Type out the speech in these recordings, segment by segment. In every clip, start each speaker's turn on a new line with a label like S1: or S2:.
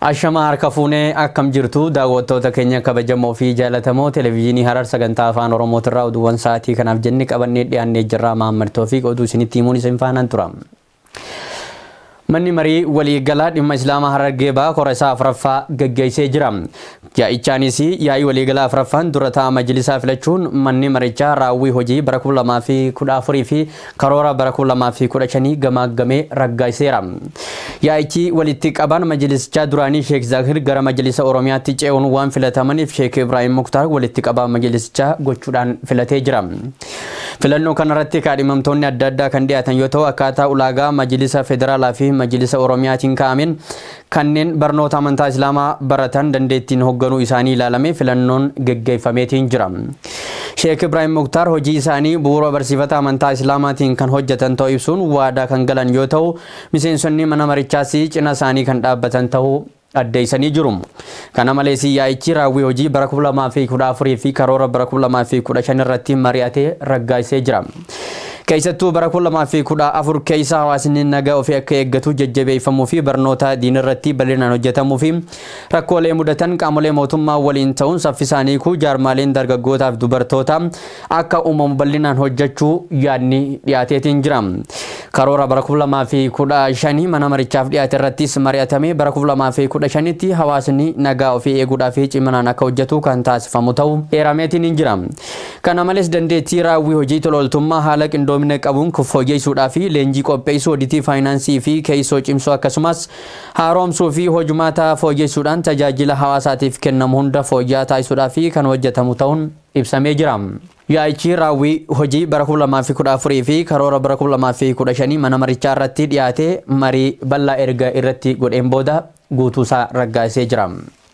S1: Ashama harkafuune akkam jirtu daawwattoota keenya kabajamoo fi jaalatamoo televiizyinii Harar sagantaa afaan Oromootirraa oduuwwan sa'aatii kanaaf jenne qabannee dhiyaannee jirra. Mahammad Toofiq oduu isinitti himuun isin faanaan tura. Manni marii waliigalaa dhimma Islaamaa Harargee ba'aa Koresaa Afuraffaa gaggeessee jira. Yaa'ichaanis yaa'ii waliigalaa Afuraffaan dura taa'aa majlisaa filachuun manni marichaa raawwii hojii bara 2014 fi karoora bara 2015 gamaggamee raggaasiseera. Yaa'ichi walitti qaban majlisichaa duraanii Sheek Zakir gara majlisa Oromiyaatti ce'uun waan filatamaniif Sheek Ibrahim Muktaar walitti qabaa majlisichaa gochuudhaan filatee jira. Filannoo kanarratti kaadhimamtoonni adda addaa kan dhiyaatan yoo ta'u akkaataa ulaagaa majlisa federaalaa fi majlisa Oromiyaatiin kaa'ameen kanneen barnoota amantaa Islaamaa baratan dandeettiin hoogganuu isaanii ilaalamee filannoon gaggeeffameetiin jira. Sheek Ibrahim Muktaar hojii isaanii bu'uura barsiifata amantaa Islaamaatiin kan hojjetan ta'uu ibsuun waadaa kan galan yoo ta'u miseensonni mana marichaas cina isaanii kan dhaabbatan ta'uu addeessanii jiru. Kana malees yaa'ichi raawwii hojii bara 2014 fi karoora bara 2015 irratti mari'atee raggaasisee jira. Keessattuu bara 2014 keessa hawaasni nagaa ofii akka eeggatu jajjabeeffamuu fi barnoota diin irratti bal'inaan hojjetamuu fi rakkoolee mudatan qaamolee mootummaa waliin ta'uun saffisaanii ku jaarmaaleen dargaggootaaf dubartoota akka uumamu bal'inaan hojjechuu yaadni dhiyaateetiin jira. Karoora bara 2015 mana marichaaf dhiyaate irrattis mari'atamee bara 2015tti hawaasni nagaa ofii eeguudhaaf ciminaan akka hojjetu kan taasifamu ta'uu eerameetiin jira. Kana malees dandeettii raawwii hojii tololtummaa haala qindoomina qabuun fooyyessuudhaa fi leenjii qopheessuu odiitii faayinaansii fi keessoo cimsuu akkasumas haaromsuu fi hojumaata fooyyessuudhaan tajaajila hawaasaatiif kennamu hunda fooyyaa taasisuudhaa fi kan hojjetamu ta'uun ibsamee jira. Yaa'ichi raawwii hojii bara 2014 fi karoora bara 2015 mana marichaa irratti dhiyaate marii bal'aa erga irratti godheen booda guutuusaa raggaasisee jira.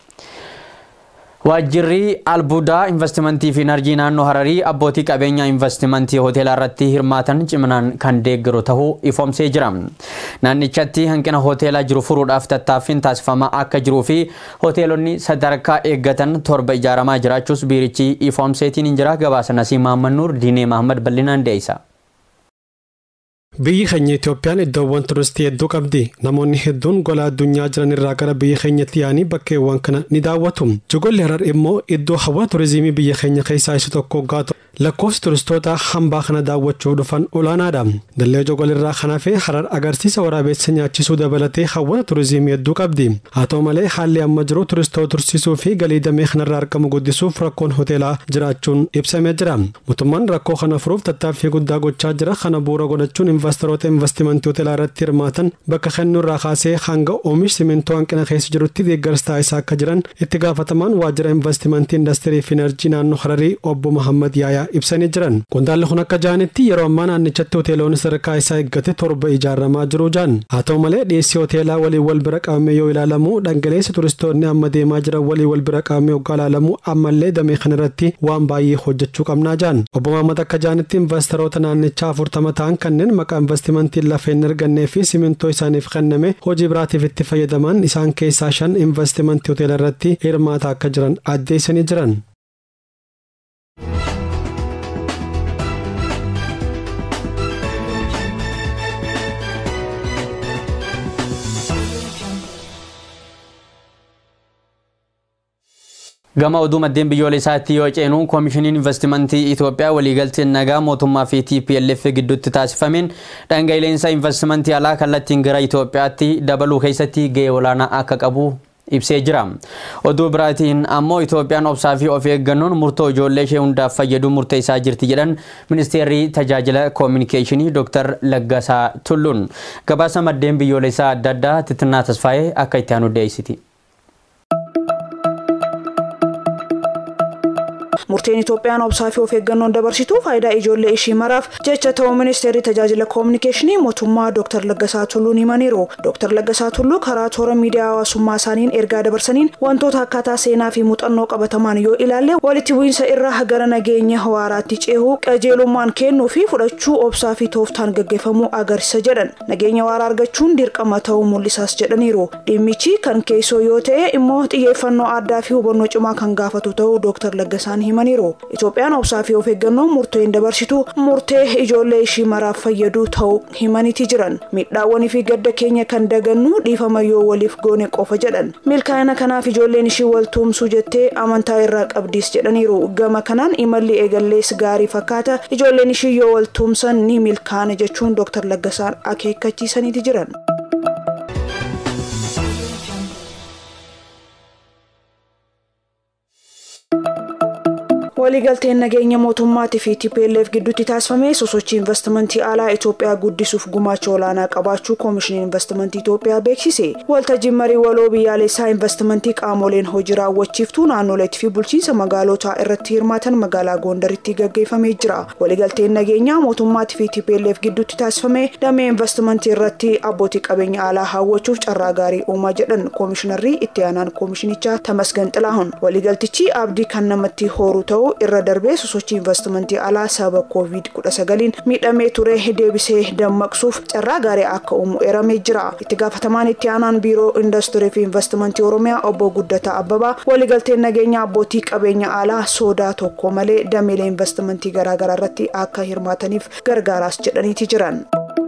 S1: Waajjirri albuudaa investimentii fi enerjii naannoo Hararii abbootii qabeenyaa investimentii hoteelaa irratti hirmaatan ciminaan kan deeggaru ta'uu ifoomsee jira. Naannichatti hanqina hoteelaa jiru furuudhaaf tattaaffiin taasifamaa akka jiruu fi hoteelonni sadarkaa eeggatan 7 ijaaramaa jiraachuus biirichi ifoomseetiin jira. Gabaasa Nasii Mahammad Nuur Diinee Mahammad bal'inaan dhiyeessa.
S2: Biyyi keenya Itoophiyaan iddoowwan turistii hedduu qabdi. Namoonni hedduun gola addunyaa jiran irraa gara biyya keenyatti yaa'anii bakkeewwan kana ni daawwatu. Jogolli Harar immoo iddoo hawwata turizimii biyya keenya keessaa isa tokko gaatu. Lakkoofsi turistoota hambaa kana daawwachuu dhufan olaanaadha. Dallee Jogolli irraa kanaafee Harar agarsiisa waraabessa nyaachisuu dabalatee hawwata turizimii hedduu qabdi. Haa ta'u malee haalli amma jiru turistoota tursiisuu fi galii damee kanarraa argamu guddisuuf rakkoon hoteelaa jiraachuun ibsamee jira. Mootummaan rakkoo kana furuuf tattaaffii guddaa gochaa jira. Kana bu'uura godhachuun investoroota investimentii hoteelaa irratti hirmaatan bakka kennuurraa kaasee hanga oomish simintoo hanqina keessa jirutti deeggarsa taasisaa akka jiran itti gaafatamaan waajjira investimentii indastirii fi enerjii naannoo Hararii obbo Muhammad Yaayaa ibsanii jiran. Qondaalli kun akka jaanitti yeroo ammaa naannichatti hoteelonni sadarkaa isaa eeggate 7 ijaaramaa jiru jaan. Haa ta'u malee dhiyeessii hoteelaa waliin wal bira qabamee yoo ilaalamu dhangaleessa turistoonni amma deemaa jiran waliin wal bira qabamee yoo ilaalamu ammallee damee kanarratti waan baay'ee hojjechuu qabnaa jaan. Obbo Muhammad akka jaanitti investoroota naannichaa 40 ta'an kanneen maqaa investimentii lafa hin argannee fi simintoo isaaniif kenname hojii biraatiif itti fayyadaman isaan keessaa 5 investimentii hoteela irratti hirmaataa akka jiran addeessanii jiran.
S1: Gama oduu maddeen biyyoolessaatti yoo ceenu koomishiniin investimentii Itoophiyaa waliigalteen nagaa mootummaa fi TPLF gidduutti taasifameen dhangala'insa investimentii alaa kallattiin gara Itoophiyaatti dabaluu keessatti gahee olaanaa akka qabu ibsee jira. Oduu biraatiin ammoo Itoophiyaan obsaa fi of eeggannoon murtoo ijoollee ishee hundaaf fayyadu murteessaa jirti jedhan ministeerri tajaajila koominikeeshinii Dr. Laggasaa Tulluun. Gabaasa maddeen biyyoolessaa adda addaa Titinaa Tasfaayee akka itti aanu dhiyeessiti.
S3: Murteen Itoophiyaan obsaa fi of eeggannoon dabarsitu faayidaa ijoollee ishii maraaf jecha ta'uu ministeerri tajaajila koominikeeshinii mootummaa Dr. Laggasaa Tulluun himaniiru. Dr. Laggasaa Tulluu karaa toora miidiyaa hawaasummaa isaaniin ergaa dabarsaniin wantoota akkaataa seenaa fi muuxannoo qabatamaan yoo ilaalle walitti bu'iinsa irraa gara nageenya hawaaraatti ceehuu qajeelummaan kennuu fi fudhachuu obsaa fi tooftaan gaggeeffamuu agarsiisa jedhan. Nageenya waaraa argachuun dirqama ta'uu mul'isaas jedhaniiru. Dhimmichi kan keessoo yoo ta'e immoo xiyyeeffannoo addaa fi hubannoo cimaa kan gaafatu ta'uu Dr. Laggasaan himaniiru. jedhaniiru. Itoophiyaan obsaa fi of eeggannoo murtoo hin dabarsitu murtee ijoollee ishii maraaf fayyadu ta'uu himaniiti jiran. Miidhaawwanii fi gadda keenya kan dagannu dhiifama yoo waliif goone qofa jedhan. Milkaa'ina kanaaf ijoolleen ishii wal tumsuu jettee amantaa irraa qabdis jedhaniiru. Gama kanaan imalli eegallees gaarii fakkaata. Ijoolleen ishii yoo wal tumsan ni milkaa'ana jechuun Dr. Laggasaan akeekkachiisaniiti jiran. waliigalteen nageenya mootummaatii fi TPLF gidduutti taasifame sosochii investimentii alaa Itoophiyaa guddisuuf gumaacha olaanaa qabaachuu Koomishiniin Investimentii Itoophiyaa beeksise. Waltajjiin marii waloo biyyaalessaa investimentii qaamoleen hojii raawwachiiftuu naannoleetii fi bulchiinsa magaalotaa irratti hirmaatan magaalaa Gondaritti gaggeeffamee jira. Waliigalteen nageenyaa mootummaatii fi TPLF gidduutti taasifame damee investimentii irratti abbootii qabeenya alaa hawwachuuf carraa gaarii uumaa jedhan Koomishinarri itti aanaan Koomishinichaa Tamasgan Xilaahun. Waliigaltichi abdii kan namatti horu ta'uu irra darbee sosochii investimentii alaa sababa COVID-19 miidhamee ture deebisee dammaqsuuf carraa gaarii akka uumu eeramee jira. Itti gaafatamaan itti aanaan biiroo industirii fi investimentii Oromiyaa obbo Guddataa Abbabaa waliigalteen nageenya abbootii qabeenya alaa sodaa tokko malee dameelee investimentii garaagaraa irratti akka hirmaataniif gargaaraas jedhaniiti jiran.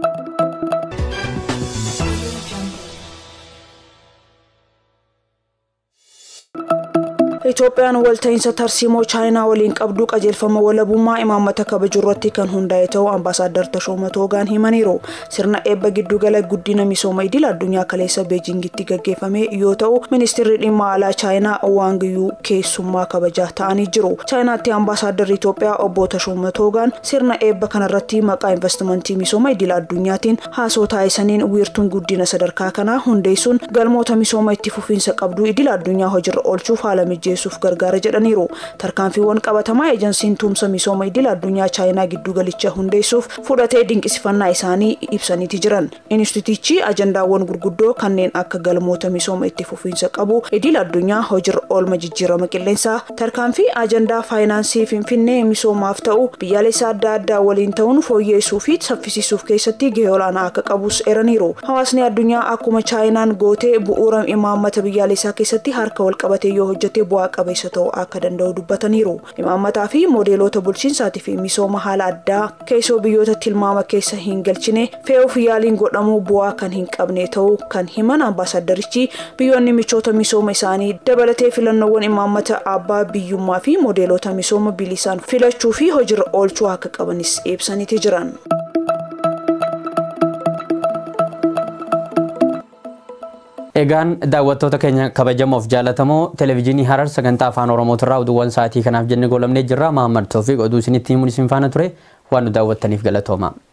S3: Itoophiyaan walta'iinsa tarsiimoo Chaayinaa waliin qabdu qajeelfama walabummaa imaammata kabajuu irratti kan hundaa'e ta'uu Ambaasaadar Tashoomaa Toogaan himaniiru. Sirna eebba giddugala guddina misooma idil addunyaa kaleessa Beejingitti gaggeeffame yoo ta'u ministeerri dhimma alaa Chaayinaa Wang Yi keessummaa kabajaa ta'anii jiru. Chaayinaatti Ambaasaadar Itoophiyaa obbo Tashoomaa Toogaan sirna eebba kanarratti maqaa investimentii misooma idil addunyaatiin haasoo taasisaniin wiirtuun guddina sadarkaa kanaa hundeessuun galmoota misooma itti fufiinsa qabdu idil addunyaa hojiirra oolchuuf haala mijeessuuf gargaara jedhaniiru. Tarkaanfiiwwan qabatamaa ejensiin tumsa misooma idil addunyaa Chaayinaa giddugalicha hundeessuuf fudhatee dinqisifannaa isaanii ibsaniiti jiran. Inistitichi ajandaawwan gurguddoo kanneen akka galmoota misooma itti fufiinsa qabu idil addunyaa hojiirra oolma jijjiirama qilleensaa tarkaanfii ajandaa faayinaansii Finfinnee misoomaaf ta'u biyyaalessa adda addaa waliin ta'uun fooyyessuu fi saffisiisuuf keessatti gahee olaanaa akka qabus eeraniiru. Hawaasni addunyaa akkuma Chaayinaan gootee bu'uura imaammata biyyaalessaa keessatti harka wal qabatee yoo hojjete bu'aa qabeessa ta'uu akka danda'u dubbataniiru. Imaammataa fi moodeelota bulchiinsaatii fi misooma haala addaa keessoo biyyoota tilmaama keessa hin galchine fe'uuf yaaliin godhamuu bu'aa kan hin qabne ta'uu kan himan Ambaasaadarichi biyyoonni michoota misooma isaanii dabalatee filannoowwan imaammata abbaa biyyummaa fi moodeelota misooma bilisaan filachuu fi hojiirra oolchuu akka qabanis ibsaniiti jiran.
S1: Egaan daawwattoota keenya kabajamoof jaallatamoo televiizyinii Harar sagantaa afaan Oromootirraa oduuwwan sa'aatii kanaaf jennee goolabnee jirra. Mahammad Toofiq oduu isinitti himuun isin faana ture waan nu daawwattaniif galatooma.